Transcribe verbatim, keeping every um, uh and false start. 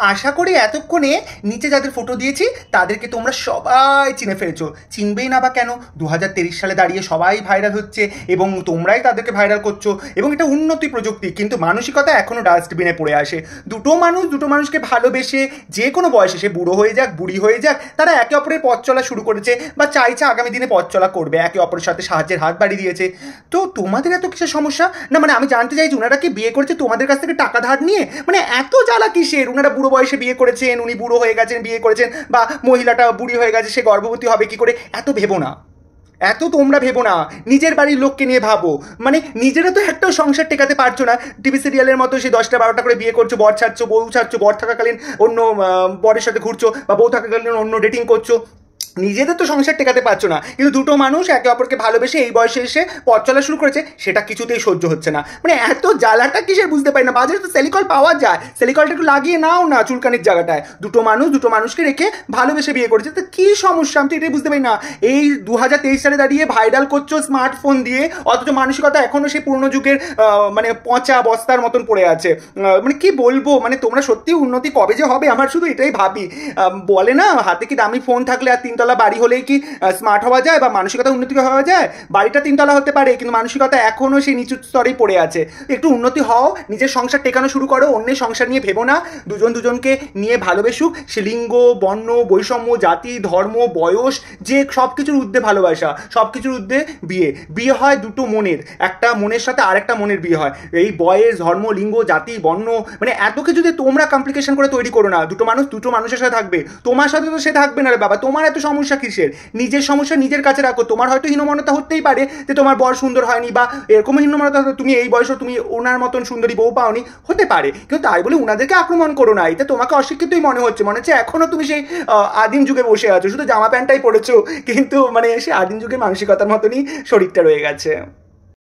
আশা করি এতক্ষণে নিচে যাদের ফটো দিয়েছি তাদেরকে তোমরা সবাই চিনে ফেলেছো। চিনবেই না বা কেন? দু হাজার তেইশ সালে দাঁড়িয়ে সবাই ভাইরাল হচ্ছে এবং তোমরাই তাদেরকে ভাইরাল করছো, এবং এটা উন্নতি প্রযুক্তি, কিন্তু মানসিকতা এখনও ডাস্টবিনে পড়ে আসে। দুটো মানুষ দুটো মানুষকে ভালোবেসে যে কোনো বয়সে, সে বুড়ো হয়ে যাক বুড়ি হয়ে যাক, তারা একে অপরের পথ চলা শুরু করেছে বা চাইছে আগামী দিনে পথ চলা করবে, একে অপরের সাথে সাহায্যের হাত বাড়িয়ে দিয়েছে। তো তোমাদের এত কিসের সমস্যা? না মানে আমি জানতে চাইছি, ওনারা কি বিয়ে করেছে তোমাদের কাছ থেকে টাকা ধার নিয়ে? মানে এত জ্বালা কিসের? ওনারা বুড়ো বয়সে বিয়ে করেছেন, উনি বুড়ো হয়ে গেছেন বিয়ে করেছেন, বা মহিলাটা বুড়ি হয়ে গেছে সে গর্ভবতী হবে কি করে? এত ভেবো না, এত তোমরা ভেবো না, নিজের বাড়ির লোককে নিয়ে ভাবো। মানে নিজেরা তো একটাও সংসার টেকাতে পারছো না, টিভি সিরিয়ালের মতো সে দশটা বারোটা করে বিয়ে করছো, বর ছাড়ছো, বউ ছাড়ছো, বর থাকাকালীন অন্য বরের সাথে ঘুরছো, বা বউ থাকাকালীন অন্য ডেটিং করছো, নিজেদের তো সংসার টেকাতে পারছো না, কিন্তু দুটো মানুষ একে অপরকে ভালোবেসে এই বয়সে এসে পথ চলা শুরু করেছে, সেটা কিছুতেই সহ্য হচ্ছে না। মানে এত জ্বালাটা কিসের বুঝতে পারি না। বাজারে তো সেলিকল পাওয়া যায়, সেলিকলটা একটু লাগিয়ে নাও না চুলকানির জায়গাটায়। দুটো মানুষ দুটো মানুষকে রেখে ভালোবেসে বিয়ে করেছে, তো কী সমস্যা? আমি তো এটাই বুঝতে পারি না। এই দু হাজার তেইশ সালে দাঁড়িয়ে ভাইরাল করছো স্মার্টফোন দিয়ে, অথচ মানসিকতা এখনও সেই পুরনো যুগের মানে পচা বস্তার মতন পড়ে আছে। মানে কি বলবো, মানে তোমরা সত্যি উন্নতি কবে যে হবে আমার শুধু এটাই ভাবি। বলে না, হাতে কি দামি ফোন থাকলে আর তিন তলা বাড়ি হলেই কি স্মার্ট হওয়া যায় বা মানসিকতা উন্নতি হওয়া যায়? বাড়িটা তিনতলা হতে পারে, কিন্তু মানসিকতা এখনও সেই নিচু স্তরেই পড়ে আছে। একটু উন্নতি হও, নিজের সংসার টেকানো শুরু করো, অন্যের সংসার নিয়ে ভেবো না। দুজন দুজনকে নিয়ে ভালোবেসুক, সে লিঙ্গ বর্ণ বৈষম্য জাতি ধর্ম বয়স যে সব কিছুর ঊর্ধ্বে ভালোবাসা, সব কিছুর ঊর্ধ্বে বিয়ে। বিয়ে হয় দুটো মনের, একটা মনের সাথে আরেকটা মনের বিয়ে হয়। এই বয়স ধর্ম লিঙ্গ জাতি বর্ণ মানে এত কিছু যে তোমরা কমপ্লিকেশন করে তৈরি করো না। দুটো মানুষ দুটো মানুষের সাথে থাকবে, তোমার সাথে তো সে থাকবে না রে বাবা। তোমার এত সমস্যা কিসের? নিজের সমস্যা নিজের কাছে রাখো। তোমার হয়তো হীনমন্যতা হতেই পারে যে তোমার বর সুন্দর হয়নি, বা এরকম হীনমন্যতা, তুমি এই বয়সে তুমি ওনার মতন সুন্দরী বউ পাওনি, হতে পারে, কিন্তু তাই বলে ওনাদেরকে আক্রমণ করো না। এতে তোমাকে অশিক্ষিতই মনে হচ্ছে, মনে হচ্ছে এখনো তুমি সেই আদিম যুগে বসে আছো, শুধু জামা প্যান্টটাই পরেছো, কিন্তু মানে সে আদিম যুগের মানসিকতার মতনই শরীরটা রয়ে গেছে।